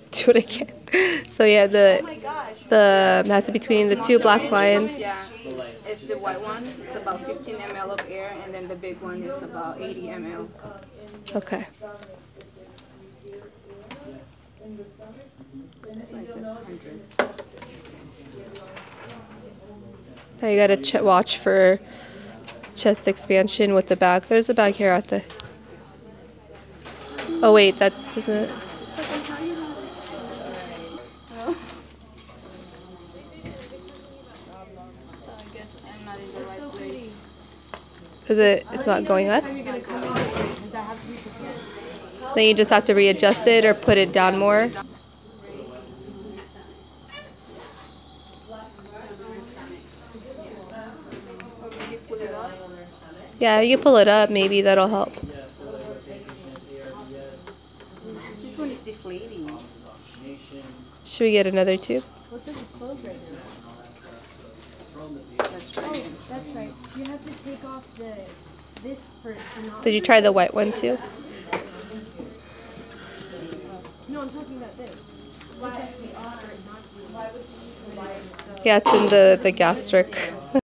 Do it again. So yeah, the has to be between the two black lines. Yeah, it's the white one. It's about 15 ml of air, and then the big one is about 80 ml. Okay. This one says 100. Now you gotta watch for chest expansion with the bag. There's a bag here at the. Oh wait, that doesn't. Is it? It's not going up. Then you just have to readjust it or put it down more. Yeah, you pull it up. Maybe that'll help. This one is deflating. Should we get another tube? What does it close right now? That's right. Oh, that's right. You have to take off this first. Did you try the white one too? No, I'm talking about this. Yeah, it's in the gastric.